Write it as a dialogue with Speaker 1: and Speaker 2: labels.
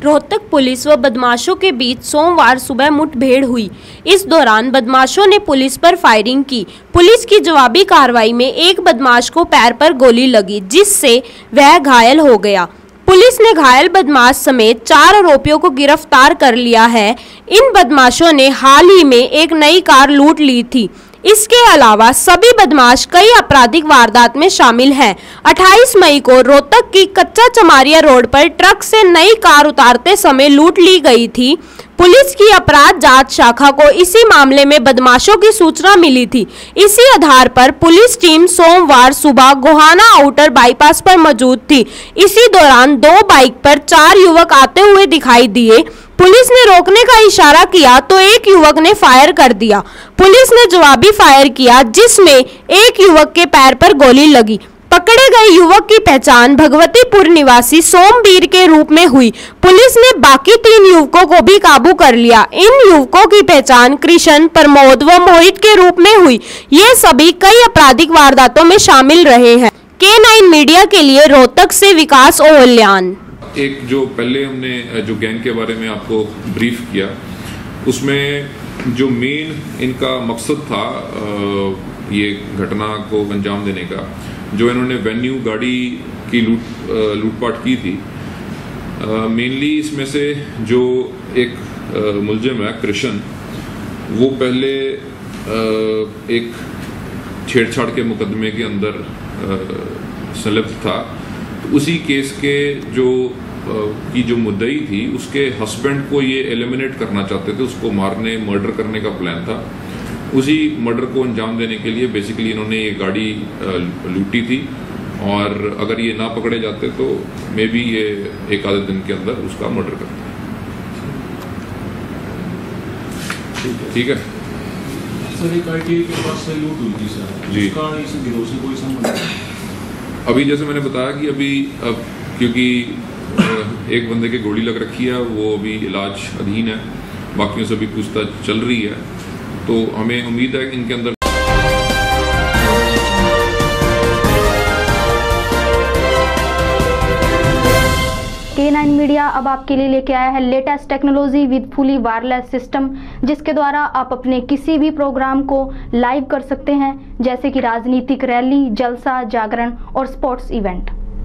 Speaker 1: Rohtak police व बदमाशों के बीच सोमवार सुबह मुठभेड़ हुई। इस दौरान बदमाशों ने पुलिस पर फायरिंग की। पुलिस की जवाबी कार्रवाई में एक बदमाश को पैर पर गोली लगी, जिससे वह घायल हो गया। पुलिस ने घायल बदमाश समेत 4 आरोपियों को गिरफ्तार कर लिया है। इन बदमाशों ने हाल ही में एक नई कार लूट ली थी। इसके अलावा सभी बदमाश कई आपराधिक वारदात में शामिल हैं। 28 मई को रोहतक की कच्चा चमारिया रोड पर ट्रक से नई कार उतारते समय लूट ली गई थी। पुलिस की अपराध जांच शाखा को इसी मामले में बदमाशों की सूचना मिली थी। इसी आधार पर पुलिस टीम सोमवार सुबह गोहाना आउटर बाईपास पर मौजूद थी। इसी दौरान 2 बाइक पर 4 युवक आते हुए दिखाई दिए। पुलिस ने रोकने का इशारा किया तो एक युवक ने फायर कर दिया। पुलिस ने जवाबी फायर किया, जिसमें एक युवक के पैर पर गोली लगी। पकड़े गए युवक की पहचान भगवतीपुर निवासी सोमवीर के रूप में हुई। पुलिस ने बाकी 3 युवकों को भी काबू कर लिया। इन युवकों की पहचान कृष्ण, प्रमोद व मोहित के रूप में हुई। ये सभी कई आपराधिक वारदातों में शामिल रहे हैं। K9 मीडिया के लिए रोहतक से विकास ओवल्यान।
Speaker 2: एक जो पहले हमने जो गैंग के बारे में आपको ब्रीफ किया, उसमें जो मेन इनका मकसद था ये घटना को अंजाम देने का, जो इन्होंने वेन्यू गाड़ी की लूटपाट की थी। मेनली इसमें से जो एक मुलजिम है कृष्ण, वो पहले एक छेड़छाड़ के मुकदमे के अंदर संलिप्त था। तो उसी केस के जो मुद्दई थी, उसके हस्बैंड को ये एलिमिनेट करना चाहते थे, उसको मारने, मर्डर करने का प्लान था। उसी मर्डर को अंजाम देने के लिए बेसिकली इन्होंने ये गाड़ी लूटी थी, और अगर ये ना पकड़े जाते तो मे बी ये एक आधे दिन के अंदर उसका मर्डर करते। ठीक है
Speaker 3: सर, एक आईटीआई के पास से लूट हुई थी सर जी, उसका इस गिरोह से कोई संबंध नहीं?
Speaker 2: अभी जैसे मैंने बताया कि अभी क्योंकि एक बंदे की गोली लग रखी है, वो अभी इलाज अधीन है, बाकियों से भी पूछताछ चल रही है, तो हमें उम्मीद है कि इनके अंदर
Speaker 4: K9 मीडिया अब आपके लिए लेके आया है latest technology with fully wireless system, जिसके द्वारा आप अपने किसी भी प्रोग्राम को लाइव कर सकते हैं, जैसे कि राजनीतिक रैली, जलसा, जागरण और स्पोर्ट्स इवेंट।